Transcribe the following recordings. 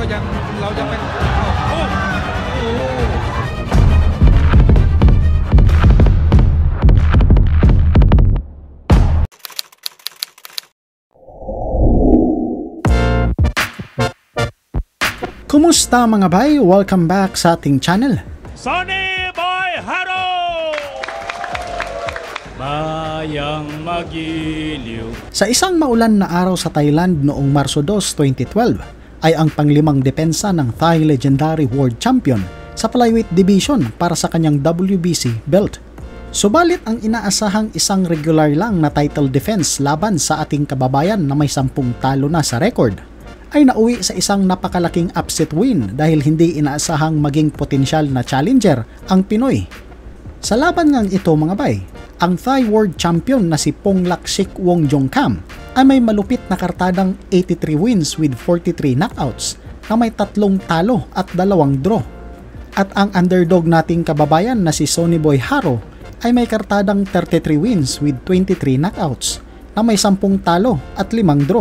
ยังเรายังเป็นโอ้โห Kumusta mga bay? Welcome back sa ating channel. Sonny Boy Haro! Bayang magiliw. Sa isang maulan na araw sa Thailand noong Marso 2, 2012 ay ang panglimang depensa ng Thai Legendary World Champion sa Flyweight Division para sa kanyang WBC belt. Subalit ang inaasahang isang regular lang na title defense laban sa ating kababayan na may 10 talo na sa record ay nauwi sa isang napakalaking upset win dahil hindi inaasahang maging potensyal na challenger ang Pinoy. Sa laban ngang ito mga bay, ang Thai World Champion na si Ponglak Wongjongham ay may malupit na kartadang 83 wins with 43 knockouts na may 3 talo at 2 draw. At ang underdog nating kababayan na si Sonny Boy Haro ay may kartadang 33 wins with 23 knockouts na may 10 talo at 5 draw.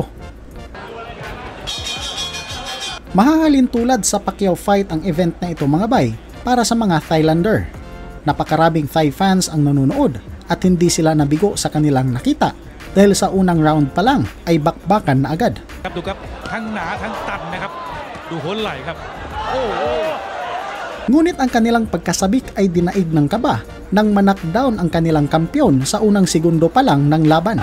Mahahalin tulad sa Pacquiao fight ang event na ito mga bay para sa mga Thailander. Napakaraming Thai fans ang nanonood at hindi sila nabigo sa kanilang nakita dahil sa unang round pa lang ay bakbakan na agad. ดูครับทั้งหนาทั้งตันนะครับดูโหนไหล่ครับโอ้ Ngunit ang kanilang pagkasabik ay dinaig ng kaba nang ma-knockdown ang kanilang kampyon sa unang segundo pa lang ng laban.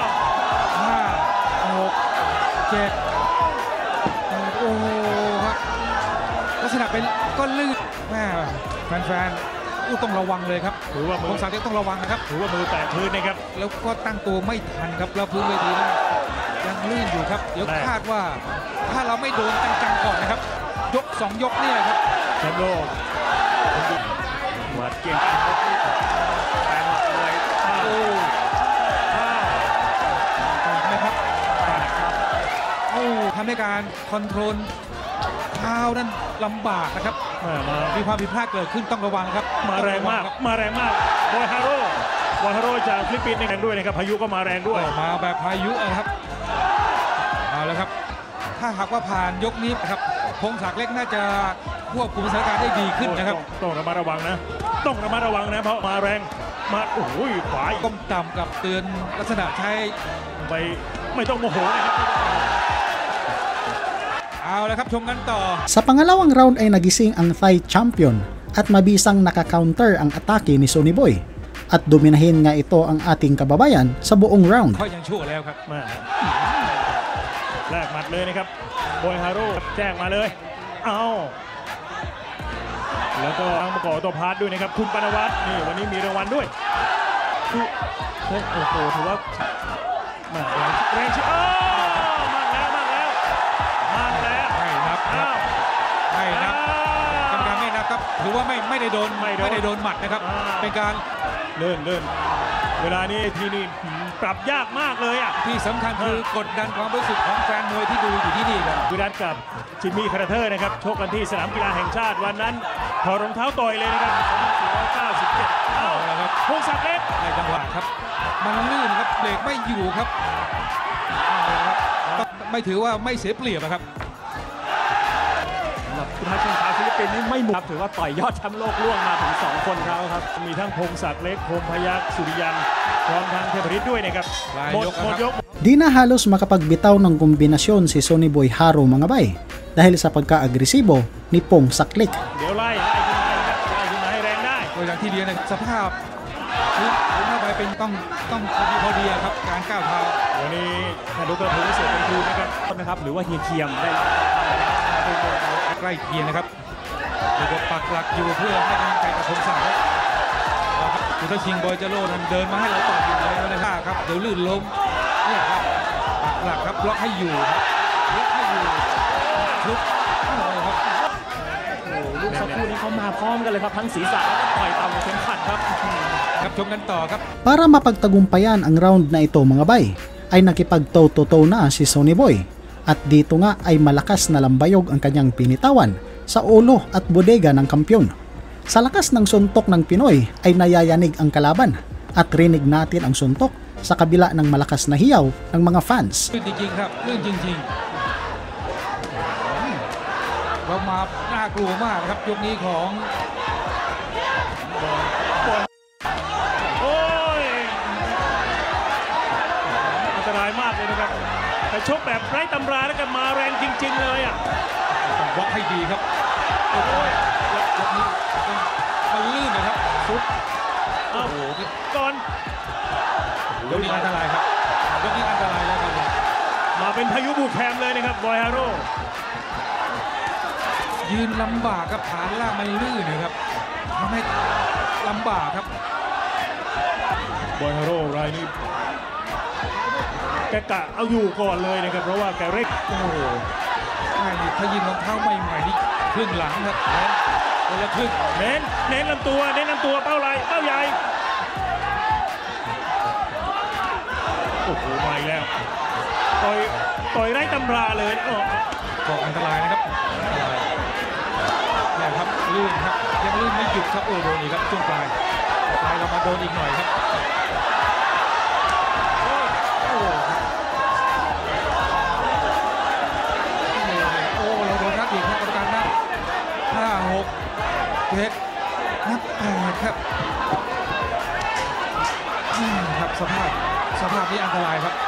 ลักษณะเป็นก้อนลื่นแฟนๆต้องระวังเลยครับถือว่าพงศักดิ์ต้องระวังนะครับถือว่ามือแตะพื้นนะครับแล้วก็ตั้งตัวไม่ทันครับแล้วพื้นเวทีนั้นยังลื่นอยู่ครับเดี๋ยวคาดว่าถ้าเราไม่โดนจังๆก่อนนะครับยก2ยกนี่ครับแชมป์โลกวัดเก่งแปลงเลยนะครับทำให้การคอนโทรลเท้านั้นลำบากนะครับมีความผิดพลาดเกิดขึ้นต้องระวังครับมาแรงมากบอยฮาโร่จากฟิลิปปินส์เองด้วยนะครับพายุก็มาแรงด้วยมาแบบพายุนะครับเอาแล้วครับถ้าหากว่าผ่านยกนี้ครับพงศักดิ์เล็กน่าจะควบคุมสถานการณ์ได้ดีขึ้นนะครับต้องระมัดระวังนะเพราะมาแรงมาโอ้ยขวาก้มต่ำกับเตือนลักษณะใช้ไปไม่ต้องโมโหนะครับเอาละครับชมกันต่อ Sa pangalawang round ay nagising ang Thai champion at mabisang naka-counter ang atake ni Sonny Boy at dominahin nga ito ang ating kababayan sa buong round. เขายังชั่วแล้วครับแรกหมัดเลยนะครับบอยฮาโร่แจ้งมาเลยเอาแล้วก็ทางประกอบตัวพาร์ทด้วยนะครับคุณปนวัฒน์นี่วันนี้มีรางวัลด้วยโอ้โหถือว่าแรงชิมากแล้วไม่นับกรรมการไม่นับครับถือว่าไม่ได้โดนหมัดนะครับเป็นการเลื่อนเวลานี้ที่นี่ปรับยากมากเลยอ่ะที่สำคัญคือกดดันความรู้สึกของแฟนมวยที่ดูอยู่ที่นี่ครับวิรัตกับจิมมี่คาร์เทอร์นะครับชกกันที่สนามกีฬาแห่งชาติวันนั้นถอดรองเท้าต่อยเลยนะครับ497เอาละครับพงศักดิ์เล็กในจังหวะครับมันลื่นครับเบรกไม่อยู่ครับไม่ถือว่าไม่เสียเปรียบครับคุณทัชชินชาวฟิลิปปินส์นี่ไม่หมดถือว่าต่อยยอดแชมป์โลกล่วงมาถึง2 คนแล้วครับมีทั้งพงศักดิ์เล็กพงพยัคฆ์สุริยันพร้อมทั้งเทพฤทธิ์ด้วยนะครับหมดยก Di na halos makapagbitaw ng kombinasyon si Sonny Boy Haro mga bay dahil sa pagka-agresibo ni Pongsak Lik. เดี๋ยวไล่ขึ้นมาให้แรงได้โดยอย่างที่เรียนสภาพพื้นเข้าไปเป็นต้องพอดีครับการก้าวเท้าวันนี้ท่านดร.ภูมิเศษเป็นครูนะครับหรือว่าเฮียเคียมได้ใกล้เคียงนะครับเดี๋ยวปักหลักอยู่เพื่อให้กำลังใจกับพงศักดิ์คือถ้าชิงบอยเจโร่นั้นเดินมาให้เราต่อยอยู่แล้วนะครับเดี๋ยวลื่นล้มเนี่ยครับปักหลักครับล็อกให้อยู่ชุบลูกสักครู่นี้เขามาพร้อมกันเลยครับทั้งศีรษะและต่อยต่ำเข็มขัดครับชมกันต่อครับ Para mapagtagumpayan ang round na ito mga bay ay nakipagtototo na si Sonny Boy at dito nga ay malakas na lambayog ang kanyang pinitawan sa ulo at bodega ng kampyon. Sa lakas ng suntok ng Pinoy ay nayayanig ang kalaban at rinig natin ang suntok sa kabila ng malakas na hiyaw ng mga fans. ลื่นจริงๆครับลื่นจริงๆเรามาน่ากลัวมากครับยกนี้ของโอ้ยอันตรายมากเลยนะครับแต่ชกแบบไร้ตำราแล้วกันมาแรงจริงๆเลยอ่ะต้องบล็อกให้ดีครับโอ้ยยกนี้มันลื่นนะครับซุดโอ้โหก่อนยกนี้อันตรายครับยกนี้อันตรายแล้วครับมาเป็นพายุบุกแคมเลยนะครับบอยฮาโร่ยืนลำบากครับฐานล่างมันลื่นนะครับทำให้ลำบากครับบอยฮาโร่รายนี้แกกะเอาอยู่ก่อนเลยนะครับเพราะว่าแกเร็กโอ้โหถ้ายิงรองเท้าใหม่ๆนี่ครึ่งหลังครับคนละครึ่งเน้นลำตัวเป้าใหญ่โอ้โหมาอีกแล้วต่อยไร้ตำราเลยก็อันตรายนะครับเนี่ยครับลื่นครับยังลื่นไม่หยุดครับโอ้โดนอีกครับช่วงปลายเรามาโดนอีกหน่อยครับโอ้เราโดนนัดอีกครับกรรมการนับ5 6 7นับ8ครับครับสภาพนี้อันตรายครับ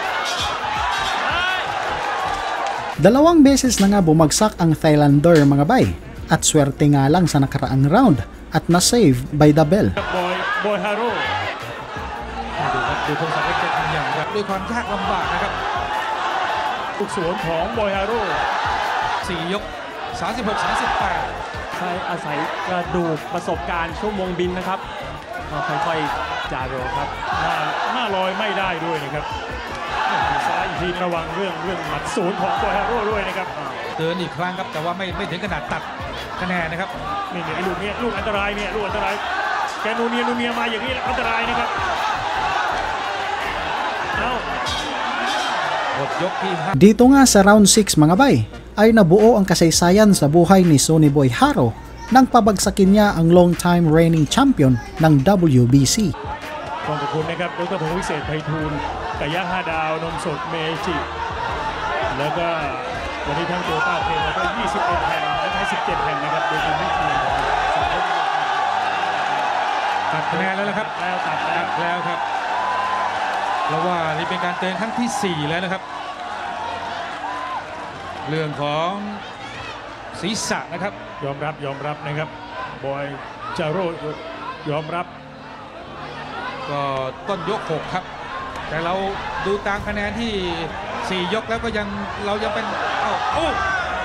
Dalawang beses na nga bumagsak ang Thailander mga bay at swerte nga lang sa nakaraang round at na-save by the bell. Boy Haro ดูพงศักดิ์เล็กจะทำอย่างไรด้วยความยากลำบากนะครับลูกสวนของบอยฮาโร่ 4 ยก 36-38 ใช้อาศัยกระดูกประสบการณ์ชั่วโมงบินนะครับค่อยๆจาโรครับหน้าลอยไม่ได้ด้วยนะครับซ้ายอีกทีระวังเรื่องหมัดศูนย์ของบอยฮาโร่ด้วยนะครับเดินอีกครั้งครับแต่ว่าไม่ถึงขนาดตัดคะแนนนะครับนี่ไอ้ลูกนี้ลูกอันตรายเนี่ยลูกอันตรายแกนูเนียมาอย่างนี้อันตรายนะครับ Dito nga sa round 6 mga bay ay nabuo ang kasaysayan sa buhay ni Sonny Boy Haro nang pabagsakin niya ang long-time reigning champion ng WBC. ขอบคุณนะครับดร.พงษ์วิเศษไพฑูรย์ไก่ย่าง5 ดาวนมสดเมจิแล้วก็วันนี้ทั้งโตต้าเทรนแล้วก็21 แห่งและ17 แห่งนะครับโดยทีมตัดคะแนนแล้วนะครับตัดแล้วครับเพราะว่านี่เป็นการเตือนครั้งที่4แล้วนะครับเรื่องของศีรษะนะครับยอมรับนะครับบอยจาโร่ยอมรับก็ต้นยก6ครับแต่เราดูตามคะแนนที่4 ยกแล้วก็เรายังเป็นโอ้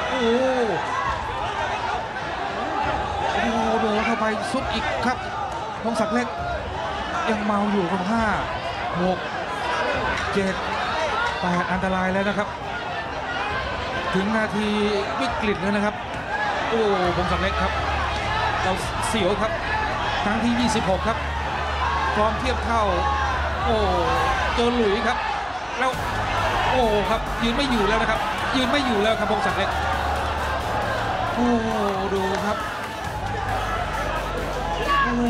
โดนเข้าไปสุดอีกครับพงศักดิ์เล็กยังเมาอยู่กับ5 6 7 8อันตรายแล้วนะครับถึงนาทีวิกฤตแล้วนะครับโอ้พงศักดิ์เล็กครับเราเสียวครับครั้งที่26ครับพร้อมเทียบเท่าโอ้เจอหลุยครับแล้วโอ้ครับยืนไม่อยู่แล้วนะครับยืนไม่อยู่แล้วครับพงศักดิ์เล็กโอ้ดูครับโอ้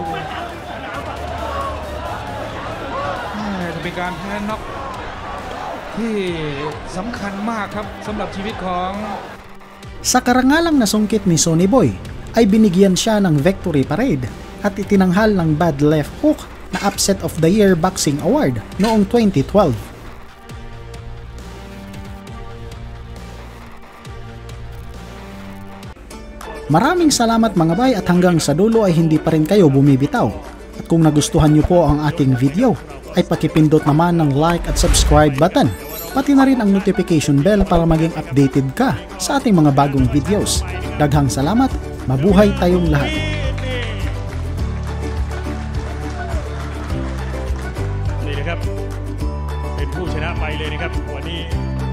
จะเป็นการแพ้น็อกที่สำคัญมากครับสำหรับชีวิตของ Sa karangalang nasungkit ni Sonny Boy ay binigyan siya ng victory parade at itinanghal ng Bad Left Hook na Upset of the Year Boxing Award noong 2012. Maraming salamat mga bay at hanggang sa dulo ay hindi pa rin kayo bumibitaw. At kung nagustuhan niyo po ang ating video ay pakipindot naman ng like at subscribe button. Pati na rin ang notification bell para maging updated ka sa ating mga bagong videos. Daghang salamat, mabuhay tayong lahat. Ni นะครับเป็นผู้ชนะไปเลยนะครับวันนี้